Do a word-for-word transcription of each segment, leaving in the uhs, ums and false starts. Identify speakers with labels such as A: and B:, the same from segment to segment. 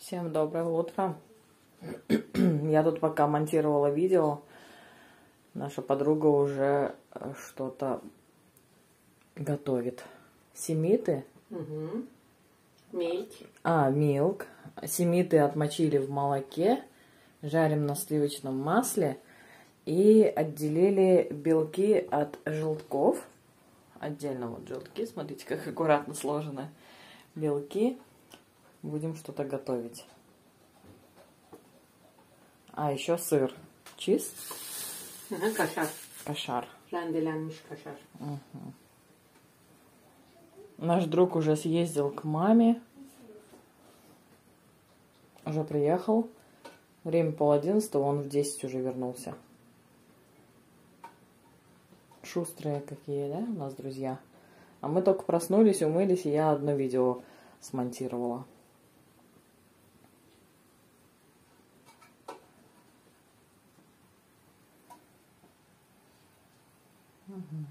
A: Всем доброе утро. Я тут пока монтировала видео, наша подруга уже что-то готовит. Семиты.
B: Угу. Милк.
A: А, милк. Семиты отмочили в молоке, жарим на сливочном масле и отделили белки от желтков. Отдельно вот желтки, смотрите, как аккуратно сложены белки. Будем что-то готовить. А еще сыр. Чиз.
B: Ага, кашар.
A: Кашар.
B: Rendelenmiş кашар.
A: Угу. Наш друг уже съездил к маме. Уже приехал. Время пол одиннадцатого, он в десять уже вернулся. Шустрые какие, да, у нас друзья. А мы только проснулись, умылись, и я одно видео смонтировала. Угу.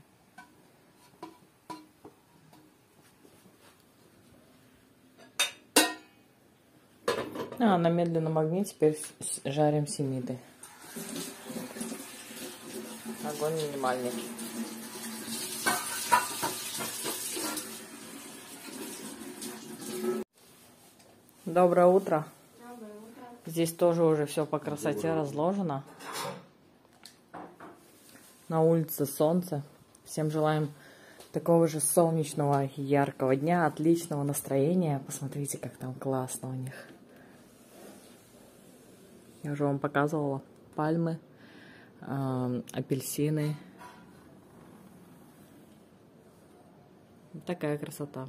A: А, на медленном огне теперь жарим семиты. Огонь минимальный. Доброе утро.
B: Доброе утро.
A: Здесь тоже уже все по красоте разложено. На улице солнце. Всем желаем такого же солнечного, яркого дня, отличного настроения. Посмотрите, как там классно у них. Я уже вам показывала пальмы, э, апельсины. Такая красота.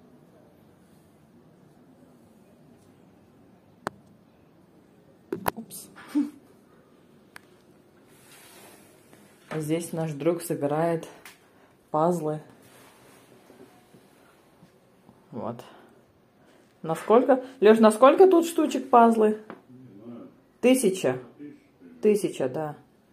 A: Упс. Здесь наш друг собирает пазлы. Вот. Насколько? Леш, насколько тут штучек пазлы? Тысяча. Тысяча, да.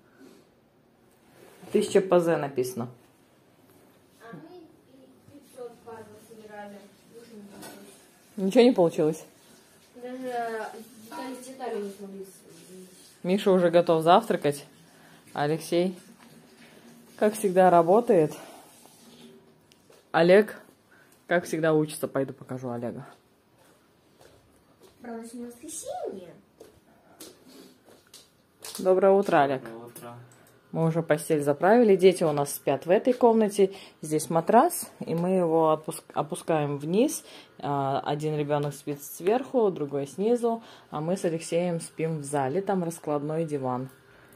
A: Тысяча ПЗ написано.
C: А мы пятьсот пазлов собирали.
A: Ничего не получилось?
C: Даже детали с деталью не смогли.
A: Миша уже готов завтракать. Алексей, как всегда, работает. Олег, как всегда, учится. Пойду покажу Олега.
C: Правда, сегодня воскресенье.
A: Доброе утро, Олег.
D: Доброе утро.
A: Мы уже постель заправили. Дети у нас спят в этой комнате. Здесь матрас, и мы его опуск... опускаем вниз. Один ребенок спит сверху, другой снизу, а мы с Алексеем спим в зале. Там раскладной диван.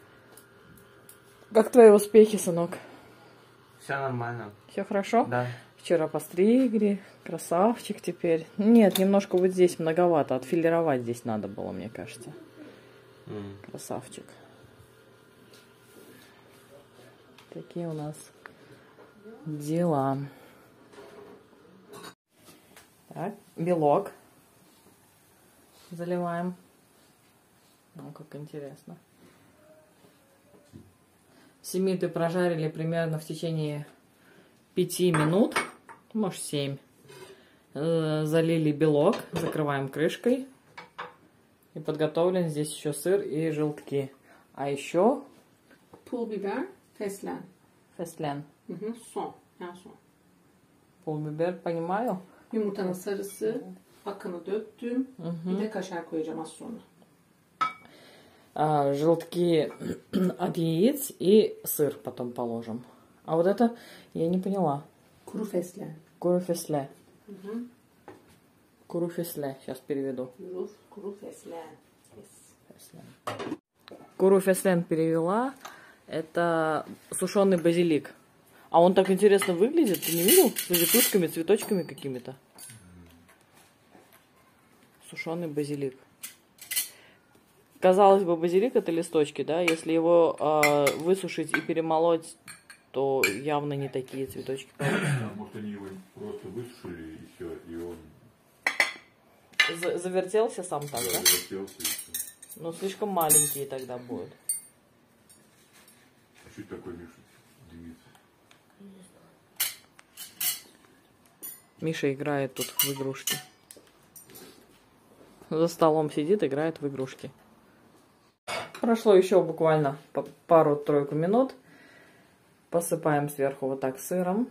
A: Как твои успехи, сынок?
D: Все нормально.
A: Все хорошо?
D: Да.
A: Вчера постригли. Красавчик теперь. Нет, немножко вот здесь многовато. Отфилировать здесь надо было, мне кажется.
D: Mm.
A: Красавчик. Такие у нас дела. Так, белок заливаем. Ну, как интересно. Семиты прожарили примерно в течение пяти минут, может семь. Залили белок, закрываем крышкой. И подготовлен здесь еще сыр и желтки. А еще
B: Pul biber, fesleğen.
A: фестлен.
B: Hı hı, son. En son.
A: Pul-biber, понимаю.
B: Yumurtanın sarısı, akını döktüm.
A: Угу.
B: Bir de kaşar koyacağım az sonra.
A: А, желтки от яиц и сыр потом положим. А вот это я не поняла.
B: Kuru fesleğen.
A: Куру фесле.
B: Hı hı.
A: Куру фесле. Сейчас переведу.
B: Kuru, kuru fesleğen. Yes.
A: Куру феслен перевела. Это сушеный базилик. А он так интересно выглядит. Ты не видел? С завитушками, цветочками какими-то. Сушеный базилик. Казалось бы, базилик это листочки, да? Если его э, высушить и перемолоть, то явно не такие цветочки.
E: Может, они его просто высушили и все, и он
A: За- завертелся сам так, да?
E: завертелся и все.
A: Но слишком маленькие тогда будут.
E: А что такое, Миша, дымится?
A: Миша играет тут в игрушки. за столом сидит, играет в игрушки. Прошло еще буквально пару-тройку минут. Посыпаем сверху вот так сыром.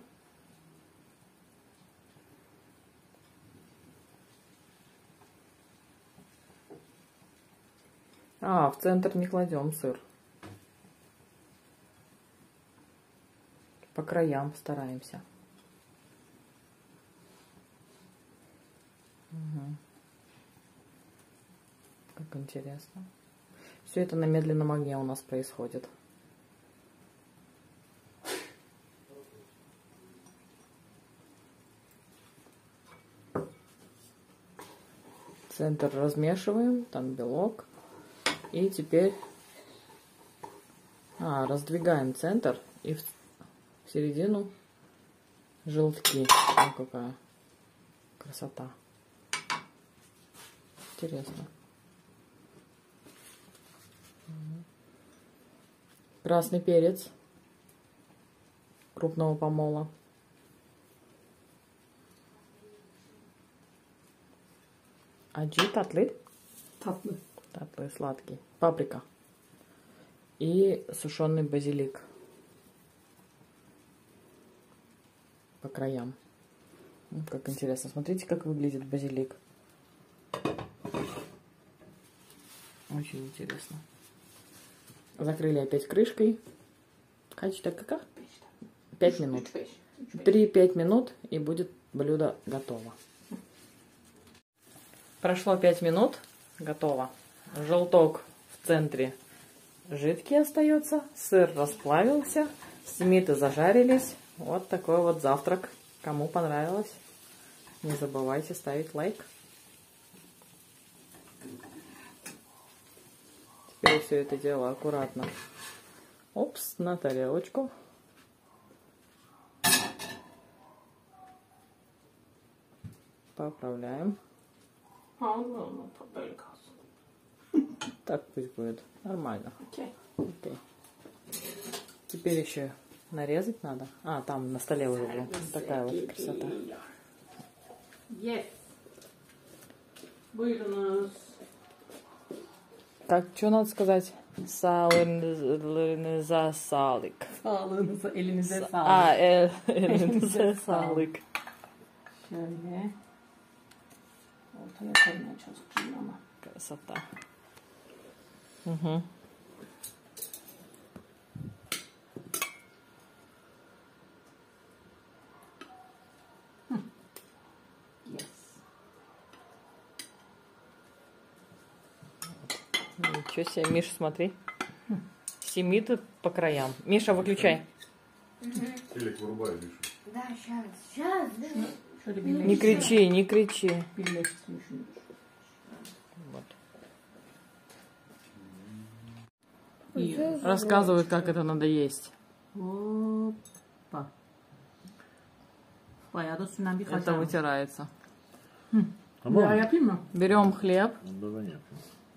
A: А, в центр не кладем сыр. По краям стараемся. Угу. Как интересно. Все это на медленном огне у нас происходит. Центр размешиваем, там белок. И теперь а, раздвигаем центр и в середину желтки. О, какая красота. Интересно. Красный перец крупного помола. Acı tatlı.
B: Tatlı.
A: Татлый, сладкий. Паприка. И сушеный базилик. По краям. Как интересно. Смотрите, как выглядит базилик. Очень интересно. Закрыли опять крышкой. Качество как? Пять минут. Три-пять минут и будет блюдо готово. Прошло пять минут. Готово. Желток в центре жидкий остается. Сыр расплавился. Семиты зажарились. Вот такой вот завтрак. Кому понравилось, не забывайте ставить лайк. Теперь все это дело аккуратно. Опс, на тарелочку. Поправляем. Так пусть будет. Нормально.
B: Окей.
A: Окей. Теперь еще нарезать надо. А, там на столе уже был. Такая вот красота.
B: Yes. Buyurunuz.
A: Так, что надо сказать? Sağlığınıza sağlık.
B: Sağlığınıza, elinize sağlık.
A: А, э, elinize sağlık.
B: Şöyle. Ortaya koymaya çalışacağım ama.
A: Красота. Угу.
B: Yes.
A: Ничего себе, Миша, смотри. Семиты по краям. Миша, выключай.
E: Телек вырубай, Миша.
C: Да, сейчас, сейчас, да.
B: Şöyle
A: Не
B: birleştir.
A: кричи, не кричи.
B: Birleştirmiş şunu.
A: Вот.
B: İyi.
A: Рассказывают, как это надо есть.
B: Hoppa. Bayağı da suyundan bir
A: Это
B: kaçar.
A: вытирается.
B: Bayağı yapayım mı?
A: Берем хлеб,
E: Да, да, нет.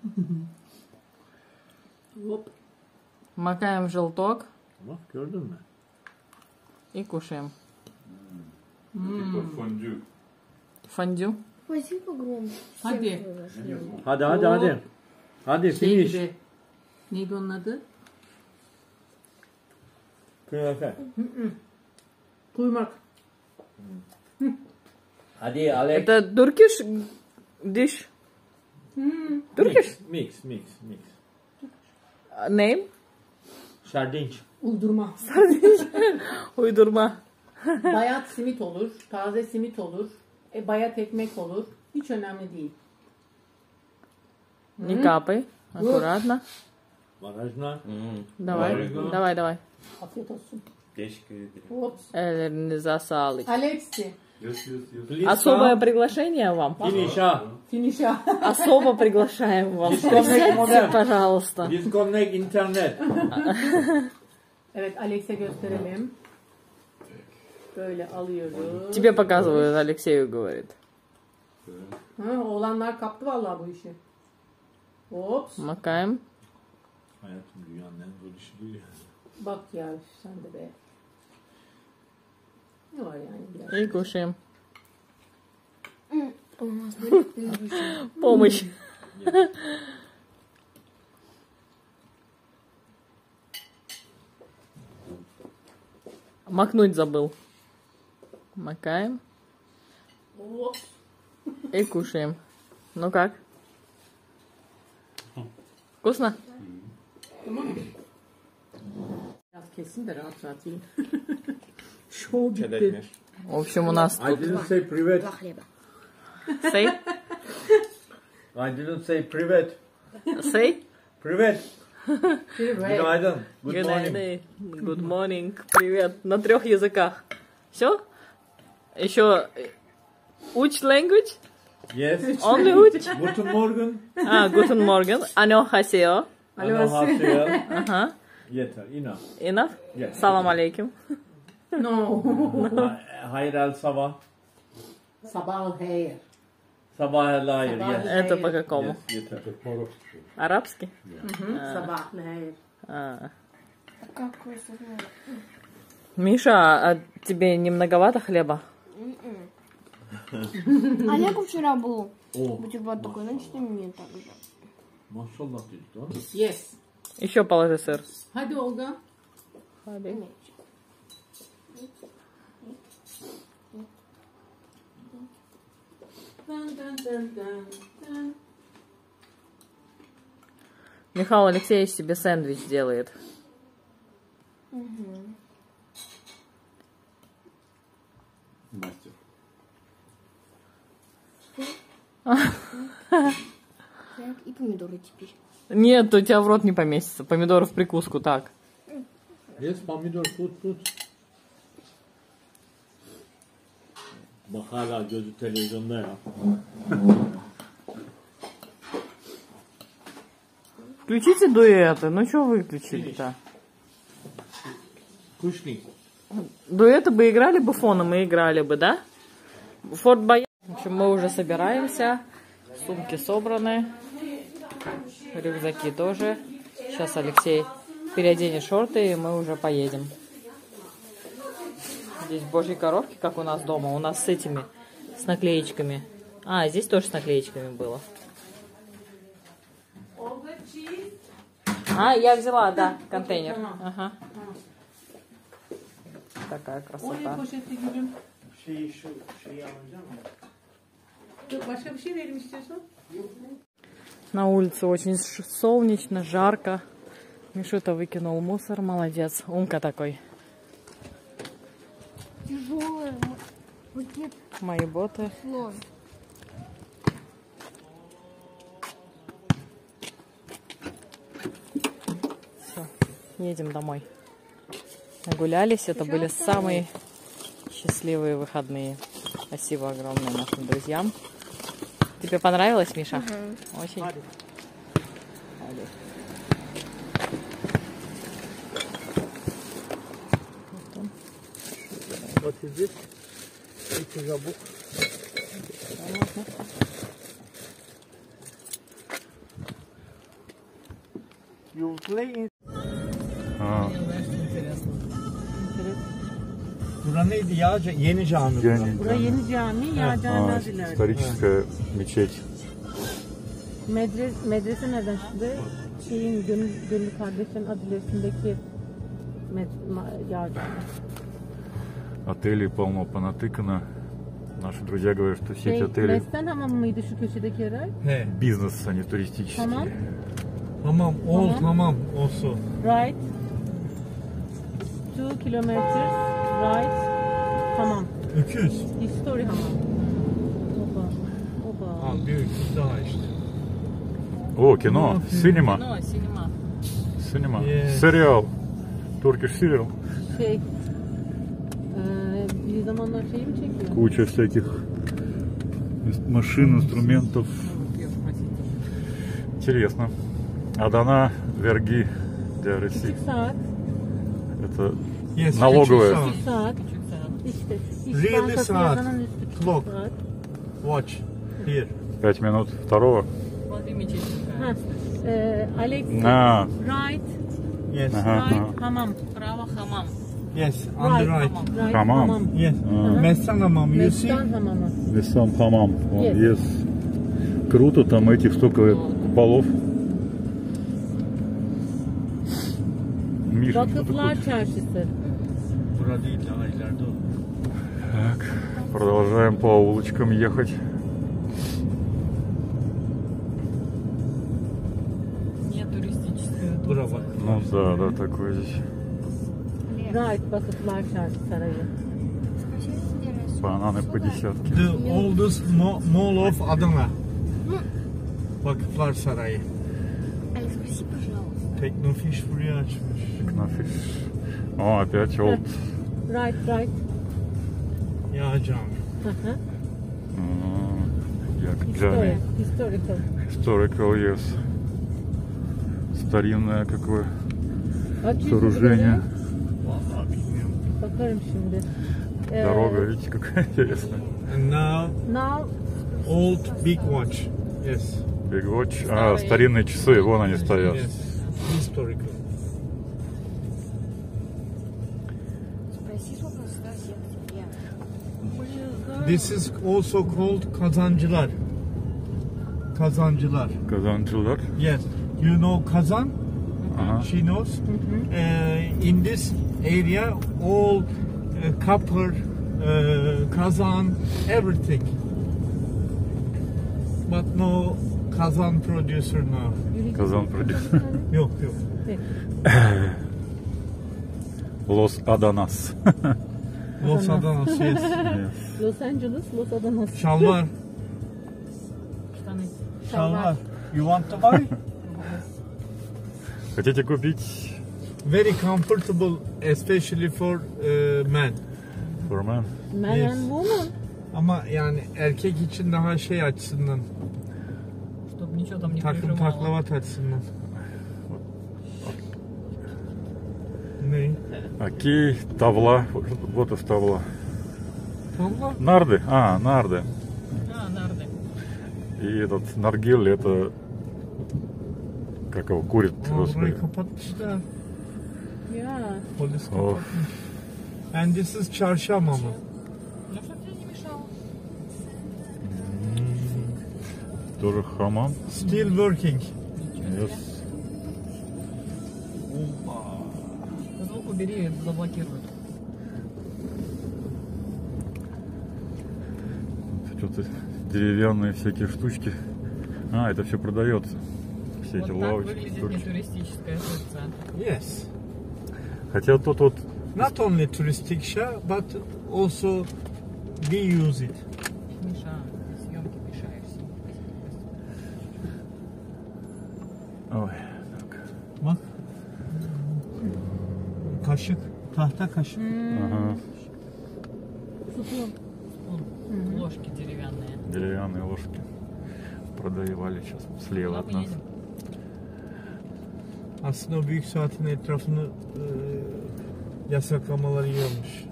B: Hop.
A: макаем в желток
E: Bak gördün mü?
A: и кушаем.
E: Типа фондю.
A: Фондю.
C: Возьми погромче.
B: Hadi.
E: Hadi hadi hadi. Hadi
B: Şey
E: finish.
B: gibi. Neydi onun adı?
E: Künefe.
B: Kuymak.
E: Hadi Alex.
A: Это Turkish dish. Turkish
E: Mix mix mix.
A: name.
E: Sardinç.
B: Uydurma.
A: Uydurma.
B: Bayat simit olur. Taze simit olur. E, bayat ekmek olur. Hiç önemli değil.
A: Не капай. Аккуратно.
E: Barajna.
A: Давай,
E: Варено.
A: давай, давай.
B: Afiyet olsun.
D: Teşekkür ederim.
B: Hops.
A: Ellerinize sağlık.
B: Alexi.
E: Yes yes yes.
D: Please
A: Особое приглашение вам.
E: Finish'a.
B: Finish'a.
A: Особо приглашаем вам. Присядьте, пожалуйста.
E: Disconnect internet.
B: Evet, Alex'e gösterelim. Böyle alıyoruz.
A: Тебе показывают, Алексею говорит.
B: Ha, oğlanlar kaptı vallahi bu işi. Hops.
A: Макаем.
E: Hayatım dünyanın en zor işi değil yani.
B: Bak ya sen de be. Ne var yani biraz.
A: И кушаем. Помощь. Макнуть забыл. Макаем. И кушаем. Ну как? Вкусно?
B: Biraz kesin de rahat rahat yiyin. Şov bitti.
A: В общем, у нас
F: I
A: тут...
F: didn't say привет.
A: Say?
F: I didn't say привет.
A: Say?
F: Привет. Günaydın. Good
A: Good
F: morning.
A: morning. Good morning. Привет. На трех языках. Все? Еще... Which language?
F: Yes.
A: Only which?
F: Guten Morgen.
A: А, guten Morgen. Annyeonghaseyo.
F: Annyeonghaseyo.
A: Ага.
F: Yeter. Enough.
A: Enough?
F: Yes.
A: Salam alaikum.
B: No.
F: Hayır el sabah.
B: Sabah hayır.
F: Sabah el hayır. Yes.
A: Это по какому?
F: Yes. Yeter.
A: Арабский?
B: Sabah hayır.
A: А.
C: Какой сырной?
A: Миша, а тебе не многовато хлеба?
C: Олегу вчера был
F: О.
C: бутерброд такой, значит и мне так же.
F: Maşallah dedi lan.
B: Yes.
A: Еще положи сыр.
B: Hadi Olga. Dun, dun, dun, dun, dun.
A: Михаил Алексеевич себе сэндвич делает.
F: Мастер.
C: Так, и помидоры теперь.
A: Нет, у тебя в рот не поместится. Помидоры в прикуску, так.
F: Yes, pomidor tut tut. Bak hala gözü televizyonda ya.
A: Включите дуэты. Ну что выключили-то?
F: Kuşnik.
A: Дуэты бы играли бы фоном, мы играли бы, да? Форт Боярд. В общем, мы уже собираемся. Сумки собраны. Рюкзаки тоже. Сейчас Алексей переоденет шорты, и мы уже поедем. Здесь божьи коровки, как у нас дома. У нас с этими, с наклеечками. А, здесь тоже с наклеечками было. А, я взяла, да, контейнер. Ага. Такая
B: O ne
A: красота.
B: poşette gülüm?
F: Şeyi şu şeyi alacağım mı?
B: Yok, başka bir şey verim istiyorsan.
A: На улице очень ш- солнечно, жарко. Мишута выкинул мусор, молодец. Умка такой.
C: Тяжелый пакет
A: Мои боты.
C: слон.
A: Все, едем домой. Нагулялись, это были самые счастливые выходные. Спасибо огромное нашим друзьям. Тебе понравилось, Миша? Очень. Али.
F: Вот здесь эти забух. You play. Bura neydi ya? Yeni cami.
E: Yeni
B: Burası yeni cami, Yağcılar
E: А,
B: Naziler.
E: историческая мечеть.
B: Medres, medrese nereden çıktı? Şeyin Gönül, Gönül kardeşlerin adresindeki med, ma, Yağcılar.
E: Отелей полно понатыкано. Наши друзья говорят, что сеть
B: Şey,
E: отелей
B: Mesten hamamı mıydı şu köşedeki yer?
F: He.
E: бизнес, а не туристический.
B: Tamam.
F: Tamam, ol
B: Tamam.
F: tamam olsun.
B: Right. Two kilometers. Right. Tamam.
F: Öküz.
B: History hamam. Opa. Opa.
F: Ha, bir öküz daha işte.
E: О, кино, синема,
A: Ну, синема.
E: синема,
F: Yes.
E: сериал, Turkish serial.
B: Şey. Eee bir zamanlar şeyi mi çekiyor?
E: Куча всяких машин, инструментов. Интересно. Адана, верги для России.
B: Küçük saat.
E: Это
F: Yes,
E: налоговая.
F: küçük
B: Saat. İşte. İş
F: Really
B: Bankası
F: saat.
B: yazanın üstü küçük
F: Clock.
B: saat.
F: Watch. Here.
E: Пять минут второго.
A: Смотри, мечеть какая.
B: Ha. Eee Alex.
E: А,
B: Right.
F: Yes.
E: ага,
B: Right.
E: ага.
B: Hamam.
A: Право хамам.
F: Yes, on the right.
B: Right.
E: Hamam.
B: Hamam.
F: Yes.
E: Uh-huh.
F: Messan Hamam, you see?
B: Mestan hamamı.
E: Весам хамам. Вон,
B: Yes.
E: yes. Круто, там этих столько куполов. Миша, что
B: Vakıflar
E: такое?
B: Çarşısı.
F: Burada değil, daha ileride o.
E: Так, продолжаем по улочкам ехать.
A: Не туристическая.
F: Bura bak.
E: Ну да, да, такое здесь.
B: Right, Vakıflar Çarşı Sarayı.
E: Бананы по десятке.
F: The oldest mo- mall of Adana. Vakıflar Sarayı.
C: Экскурсии, пожалуйста.
F: Teknofiş buraya açmış.
E: Технофиш. О, опять олд.
B: Right, right.
F: Yağ cami.
B: Hı hı.
E: Як
B: Historia,
E: Джами.
B: historical.
E: Historical, yes. Старинное какое
B: Açıyorsun
E: сооружение.
F: Vallahi bilmiyorum.
B: burayı. Bakarım şimdi. Ee,
E: Дорога, видите, какая интересная.
F: And now
B: Now,
F: old big watch. Yes.
E: Big Watch. А, старинные часы, вон они стоят.
F: Yes. Historical.
C: Спроси, сколько стоит я.
F: This is also called Kazancılar. Kazancılar.
E: Kazancılar.
F: Yes. You know Kazan?
E: Ага.
F: She knows. Uh, in this area, all uh, copper, uh, Kazan, everything. But no Kazan producer now.
E: Kazan продюсер.
F: Yok yok.
E: Los Adanas.
F: Los Adanas, yes.
E: Yes.
B: Los Angeles, Los Adanas.
F: Şalvar.
A: Штаны.
F: Şalvar. You want to buy?
E: Хотите купить?
F: Very comfortable, especially for uh, men.
E: For man.
B: Man
F: Yes.
B: and woman.
F: Ama yani erkek için daha şey açısından,
A: Чтобы ничего там не
F: takım
A: прижимало.
F: taklavat açısından. Ne?
E: Окей, тавла. Вот и тавла.
F: Tavla?
E: Нарды. А, нарды.
A: А, нарды.
E: И этот наргиль, это... Как его, курит,
F: Aa,
E: господи.
F: burayı kapatmışlar.
B: Ya.
F: Polis
E: Of.
F: kapatmış. And this is çarşı hamamı.
A: Ну, чтоб тебе не мешало.
E: Тоже хамам.
F: Still working.
E: Yes.
A: Звук убери, заблокируют.
E: Что-то деревянные всякие штучки. А, это все продается. Все
A: Вот
E: эти
A: так
E: лавочки.
A: выглядит
E: штучки.
A: нетуристическая Турция.
F: Yes.
E: Хотя тут вот
F: Not only touristic show, but also we use it.
A: Миша, ты съемки мешаешь.
E: Ой, так.
F: Bak. Kaşık. Tahta kaşık.
E: Ага.
B: Sütun.
A: Вон, ложки деревянные.
E: Деревянные ложки продавали сейчас слева
A: Куда
E: от
A: мы
E: нас.
A: едем?
F: Aslında o büyük saatin etrafını e, yasaklamaları iyi olmuş.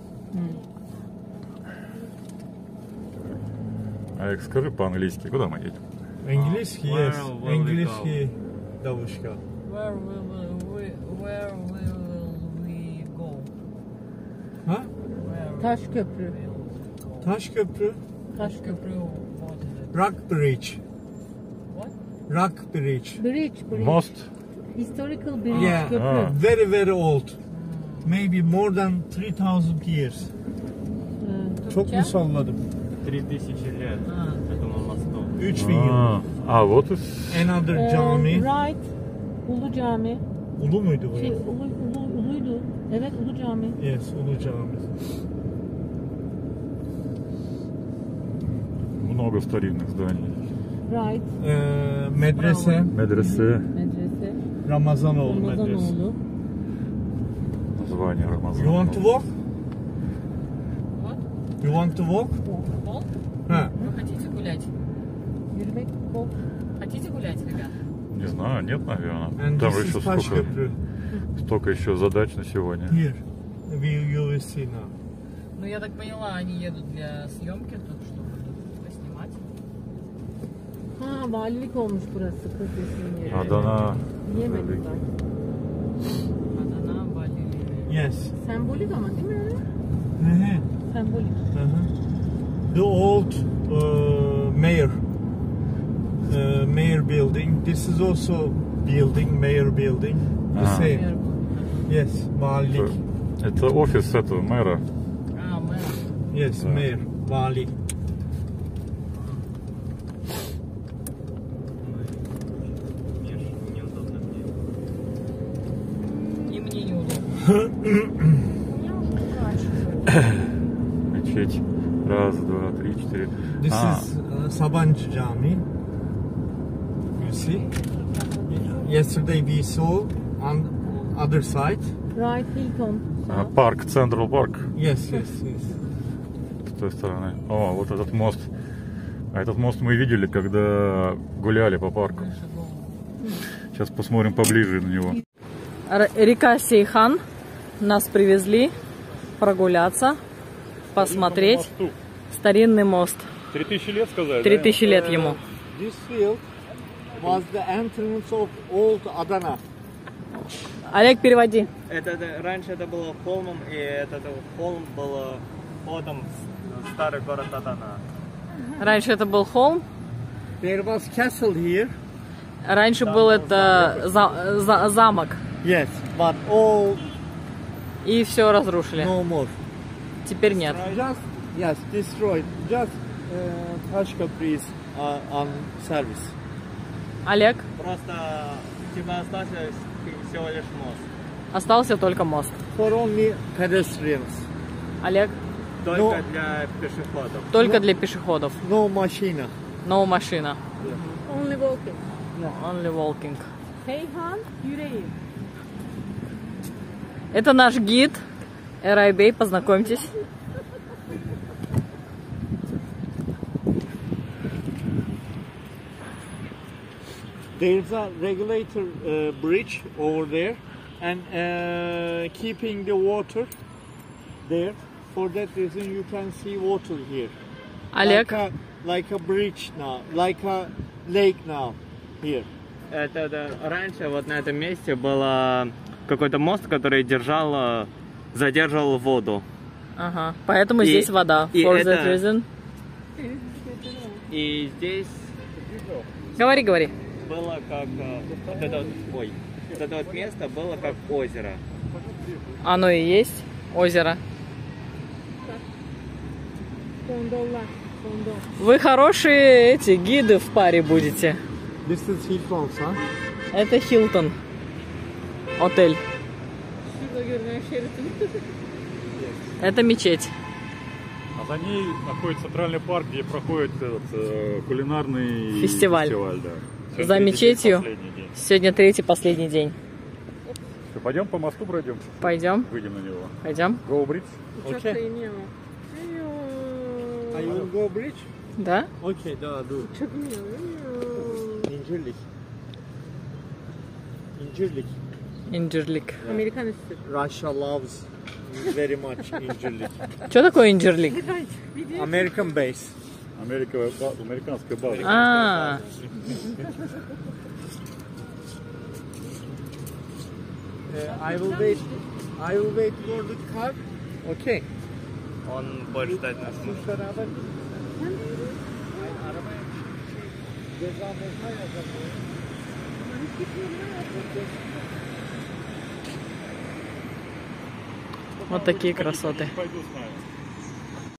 E: Алекс, скажи по-английски, куда мы едем?
F: İngilizce,
D: Where
F: yes.
D: will we
F: İngilizce davuşka.
A: Where will we, where will we go?
F: Ha?
A: Where
B: Taş köprü.
A: will we go?
F: Taş köprü.
A: Taş köprü. What is it?
F: Rock Bridge.
A: What?
F: Rock Bridge.
B: Bridge, bridge.
E: Мост.
B: Historical bridge,
F: Yeah.
B: köprü.
E: Ah.
F: Very very old. Maybe more than three thousand years.
B: Ee,
F: Çok mu salladım?
D: Три тысячи лет
A: А,
D: этому мосту.
F: üç bin yıl.
E: А, а, вот и...
F: Another
B: Ee,
F: cami.
B: Right. Ulu Cami.
F: Ulu muydu bu?
B: Şey, ulu, ulu, uluydu. Evet, Ulu Cami.
F: Yes, Ulu Cami.
E: Много старинных зданий.
B: Right.
F: Ee, medrese.
E: Медресе.
B: Medrese.
F: Ramazanoğlu medrese.
B: Ramazanoğlu.
E: Название Рамазан.
F: You want to walk?
A: what?
F: You want to walk?
A: Пол?
F: Ha.
A: Вы хотите гулять?
B: Yürümek, bol.
A: Хотите гулять, ребят?
E: Не знаю, нет, наверное.
F: And
E: Там
F: this
E: еще
F: is Taş
E: столько,
F: Köprü.
E: столько еще задач на сегодня.
F: Here. We, you will see now.
A: Ну, я так поняла, они едут для съемки тут, чтобы тут поснимать.
B: Ha, valilik olmuş burası. Kırkesi'nin yeri.
E: Адана.
B: Yemedim ben.
A: Адана, Бали.
F: Yes.
B: Sembolik ama değil mi?
F: Mhm.
B: Sembolik.
F: Uh-huh. The old uh, mayor uh, mayor building. This is also building, mayor building. The
E: Ah.
F: same. Yes, valilik.
E: Это офис этого мэра.
B: Aa, maya.
F: Yes,
E: Да.
F: mayor, vali.
B: И мне неудобно.
E: Мечеть. Раз, два, три, четыре.
F: This
E: А,
F: is uh, Sabancı Cami. You see? Yesterday we saw on other side.
B: Right Hilton.
E: а, парк, Централ парк.
F: Yes, yes, yes.
E: С той стороны. О, вот этот мост. А этот мост мы видели, когда гуляли по парку. Сейчас посмотрим поближе на него.
A: Река Сейхан. Нас привезли прогуляться, посмотреть старинный мост.
E: Три тысячи лет сказали?
A: Три тысячи лет ему.
F: This field was the entrance of old Adana.
A: Олег, переводи.
D: Это, это- раньше это было холмом, и этот холм был э, входом в старый город Адана.
A: Раньше это был холм.
F: There was castle here.
A: Раньше был это за- за- замок.
F: Yes, but all
A: И все разрушили.
F: no more.
A: Теперь нет.
F: Just yes, destroyed. Just uh, Tashka trees are on service.
A: Олег,
D: Просто типа остался всего лишь мост.
A: остался только мост.
F: For only pedestrians.
A: Олег,
D: Только
F: Ну-
D: для пешеходов.
A: только для пешеходов.
F: No machine.
A: No машина.
B: Only walking.
A: Only walking.
B: Seyhan yüreği.
A: Это наш гид Эрай Бей, познакомьтесь.
F: There's a regulator uh, bridge over there, and uh, keeping the water there. For that reason, you can see water here.
A: Олег,
F: Like a, like a bridge now, like a lake now here.
D: Это, это раньше вот на этом месте был э, какой-то мост, который держал, э, задерживал воду.
A: ага. Поэтому
D: И-
A: здесь вода.
D: и
A: For
D: это-
A: that reason.
D: И здесь
A: Говори, говори.
D: было как э, вот это вот, ой, вот это вот место было как озеро.
A: Оно и есть озеро.
B: Gondollar. Gondol.
A: Вы хорошие эти гиды в паре будете.
F: This is Hilton's, huh?
A: Это Хилтон. Отель.
B: Şurada görünen Sheraton.
E: Это мечеть. А за ней находится центральный парк, где проходит этот, э, кулинарный
A: Фестиваль.
E: фестиваль, да. Сегодня
A: За
E: третий день,
A: мечетью.
E: последний день.
A: Сегодня третий, последний день.
E: Что, пойдем по мосту пройдем?
A: Пойдем,
E: Выйдем на него.
A: пойдем.
E: Go Bridge.
B: Uçakta iniyor.
F: Are you go bridge?
A: Да?
F: Okay, da do.
B: Uçak iniyor.
F: İncirlik. İncirlik.
A: Инджирлик.
B: Amerikan üstü.
F: Russia loves very much İncirlik.
A: Что такое инджирлик?
F: American base.
E: Америка, ба- американская база.
A: А,
F: Uh, I will wait. I will wait for the car. Okay.
D: Он больше ждать нас не
F: Siz beraber. Arabaya ceza mezuna yazalım.
A: вот такие красоты.
E: Пойду с нами.